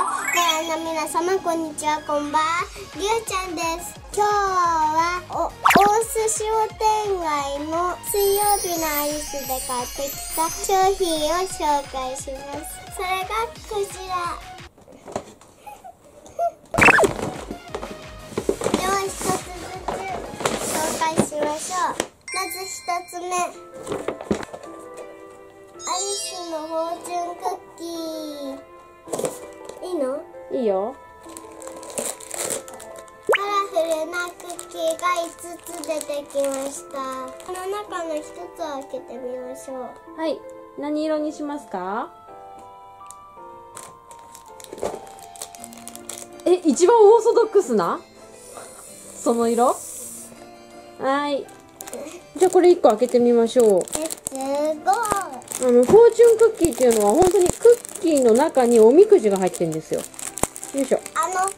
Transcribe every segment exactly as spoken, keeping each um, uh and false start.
ご覧の皆様、こんにちは、こんばんは。りゅうちゃんです。今日はお大須商店街の水曜日のアリスで買ってきた商品を紹介します。それがこちら。では一つずつ紹介しましょう。まず一つ目、アリスのフォーチュンクッキー。いいの？ いいよ。 カラフルなクッキーがいつつ出てきました。この中のひとつを開けてみましょう。 はい。何色にしますか？え、一番オーソドックスなその色？はい。じゃあこれいっこ開けてみましょう。 レッツゴー。 あの、フォーチュンクッキーっていうのは本当にクッキーの中におみくじが入ってるんですよ。よいしょ。 あの、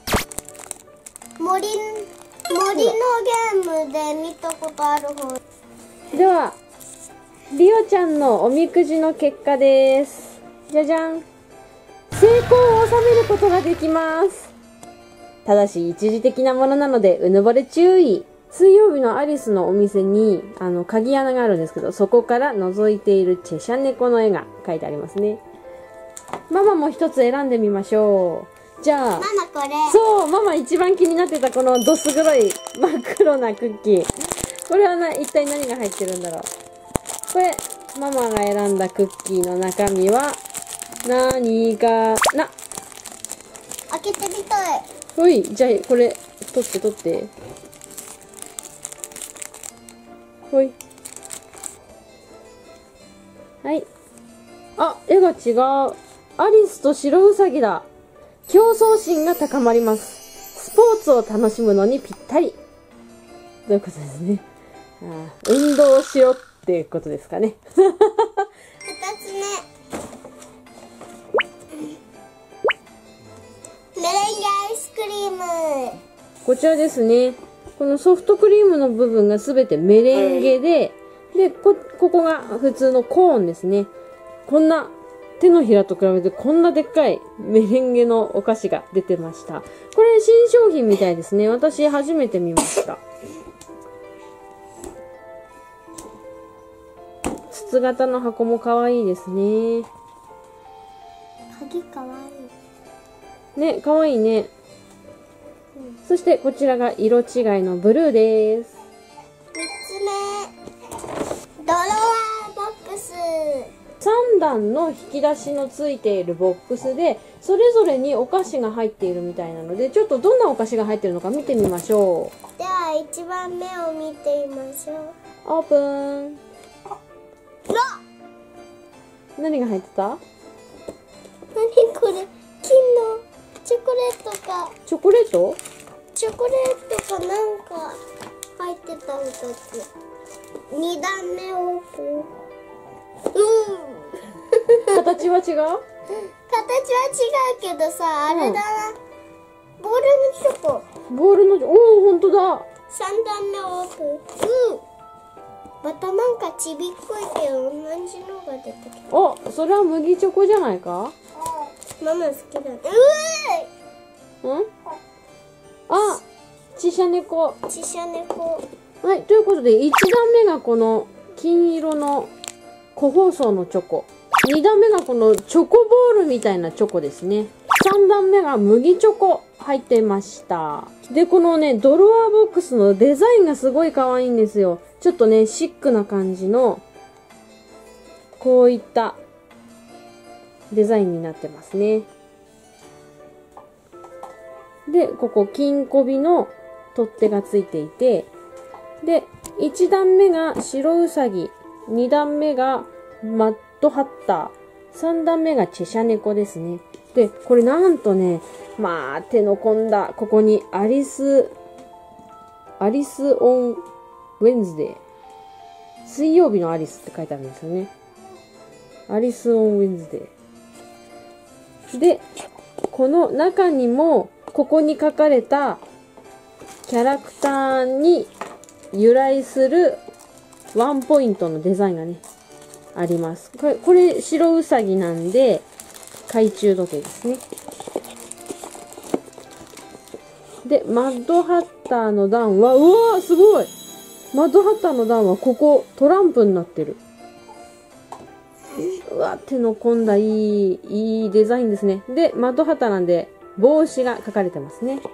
森、森のゲームで見たことある方。 では、リオちゃんのおみくじの結果です。じゃじゃん。成功を収めることができます。ただし一時的なものなのでうぬぼれ注意。水曜日のアリスのお店にあの鍵穴があるんですけど、そこから覗いているチェシャ猫の絵が描いてありますね。ママも一つ選んでみましょう。じゃあ、 ママこれ。 そう、ママ一番気になってたこのどす黒い真っ黒なクッキー。これはな、一体何が入ってるんだろう。これ、ママが選んだクッキーの中身は、何かな。 開けてみたい。 ほい、じゃあ、これ、取って取って。ほい。はい。あ、絵が違う。アリスと白ウサギだ。競争心が高まります。スポーツを楽しむのにぴったり。ということですね。ああ、運動をしろっていうことですかね。 二つ目。メレンゲアイスクリーム。 こちらですね。このソフトクリームの部分がすべてメレンゲで、で、こ、ここが普通のコーンですね。こんな、手のひらと比べてこんなでっかいメレンゲのお菓子が出てました。これ新商品みたいですね。私初めて見ました。筒型の箱も可愛いですね。 鍵かわいい。 ね、可愛いね。うん、そしてこちらが色違いのブルーです。 三つ目。ドロワーボックス。 さん段の引き出しのついているボックスで、それぞれにお菓子が入っているみたいなので、ちょっとどんなお菓子が入っているのか見てみましょう。では、いちばんめを見てみましょう。 オープン。何が入ってた？ 何これ？金のチョコレートか。 チョコレート？ チョコレートかなんか入ってたみたい。に段目オープン。うん。 形は違う？ 形は違うけどさ、あれだな。うん、ボールのチョコ。 ボールのチョコ。おお、ほんとだ。 さん段目オープン。うん。またなんかちびっこいけど同じのが出てきた。 お、それは麦チョコじゃないか？ ママ好きだね。うーい。ん？あ、チシャ猫。 チシャ猫。 はい、ということでいち段目がこの金色の個包装のチョコ。に段目がこのチョコボールみたいなチョコですね。さん段目が麦チョコ入ってました。で、このね、ドロワーボックスのデザインがすごい可愛いんですよ。ちょっとね、シックな感じの、こういったデザインになってますね。で、ここ金こびの取っ手がついていて、で、いち段目が白ウサギ、に段目がマッドハッター、さん段目がチェシャ猫ですね。で、これなんとね、まあ、手の込んだ、ここにアリス、アリスオンウェンズデー。水曜日のアリスって書いてあるんですよね。アリスオンウェンズデー。で、この中にも、ここに書かれたキャラクターに由来するワンポイントのデザインがね、あります。これ、これ白ウサギなんで、懐中時計ですね。 で、マッドハッターの段は、うわーすごいマッドハッターの段はここ、トランプになってる。うわ、手の込んだいい、いいデザインですね。で、マッドハッターなんで、帽子が書かれてますね。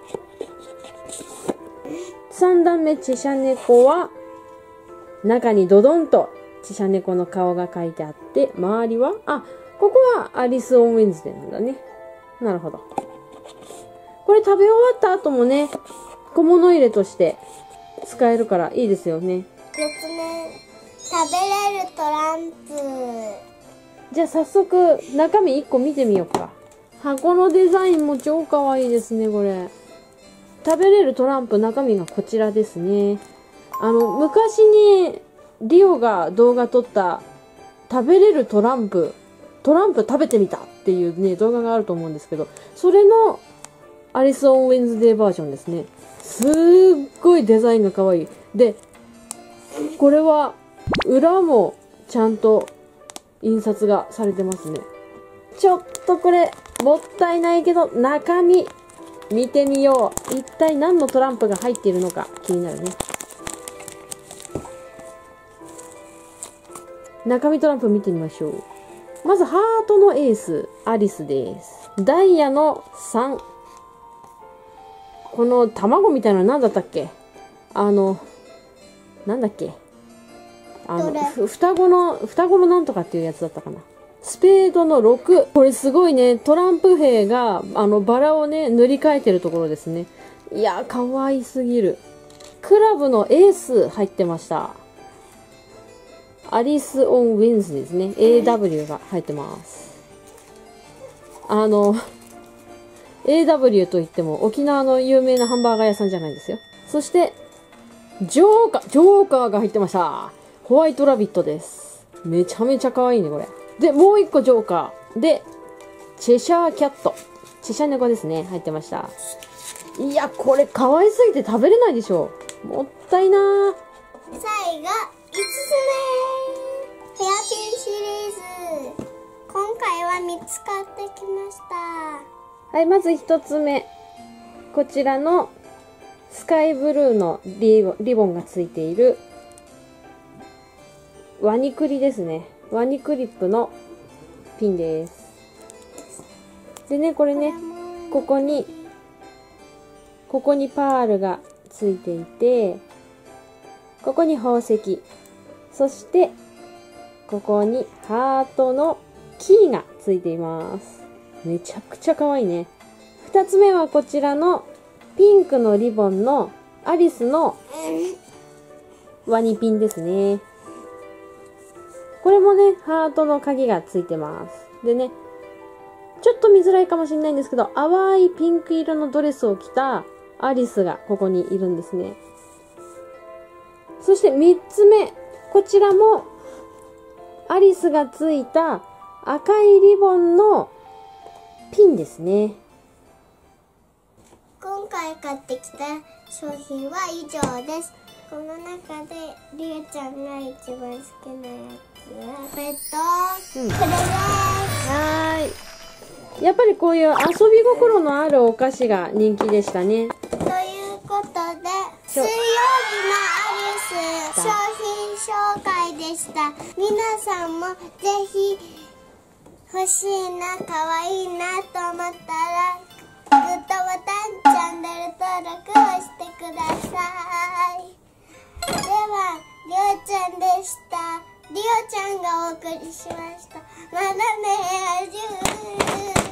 さん段目、チェシャ猫は、中にドドンと、チェシャ猫の顔が書いてあって、周りは、あ、ここはアリス・オン・ウェンズデーなんだね。なるほど。これ食べ終わった後もね、小物入れとして使えるからいいですよね。 よっつめ、食べれるトランプ。 じゃあ早速中身いっこ見てみようか。箱のデザインも超かわいいですね、これ。食べれるトランプ、中身がこちらですね。あの、昔にリオが動画撮った食べれるトランプ、トランプ食べてみたっていうね、動画があると思うんですけど、それのアリス・オン・ウェンズデーバージョンですね。すっごいデザインが可愛い。で、これは裏もちゃんと印刷がされてますね。ちょっとこれもったいないけど中身見てみよう。一体何のトランプが入っているのか気になるね。中身トランプ見てみましょう。まずハートのエース、アリスです。ダイヤのさん。この卵みたいなの何だったっけ？あの、なんだっけ？あの、ふ双子の、双子のなんとかっていうやつだったかな。スペードのろく。これすごいね。トランプ兵が、あの、バラをね、塗り替えてるところですね。いや、かわいすぎる。クラブのエース入ってました。アリス・オン・ウェンズですね。エーダブリュー が入ってます。あの、エーダブリュー といっても沖縄の有名なハンバーガー屋さんじゃないですよ。そして、ジョーカー、ジョーカーが入ってました。ホワイトラビットです。めちゃめちゃ可愛いね、これ。で、もう一個ジョーカー。で、チェシャーキャット。チェシャー猫ですね。入ってました。いや、これ可愛すぎて食べれないでしょ。もったいなー。 最後、いつつめ。ヘアピンシリーズ。今回はみっつ買ってきました。 はい、まず一つ目。こちらのスカイブルーのリボン、リボンがついているワニクリですね。ワニクリップのピンです。でね、これね、ここに、ここにパールがついていて、ここに宝石、そして、ここにハートのキーがついています。めちゃくちゃ可愛いね。二つ目はこちらのピンクのリボンのアリスのワニピンですね。これもね、ハートの鍵がついてます。でね、ちょっと見づらいかもしれないんですけど、淡いピンク色のドレスを着たアリスがここにいるんですね。そして三つ目、こちらもアリスがついた赤いリボンのピンですね。 今回買ってきた商品は以上です。この中でりゅうちゃんが一番好きなやつはペット、うん、これです。 はーい。やっぱりこういう遊び心のあるお菓子が人気でしたね。 ということで水曜日のアリス商品紹介でした。皆さんもぜひ欲しいな、可愛いなと思ったらグッドボタン、チャンネル登録をしてください。では、りょうちゃんでした。りょうちゃんがお送りしました。またね、アジュー。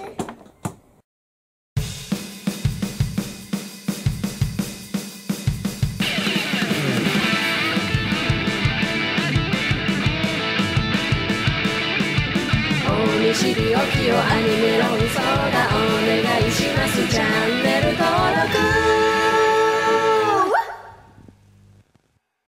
大西リオキオアニメ論争だ。お願いします。チャンネル登録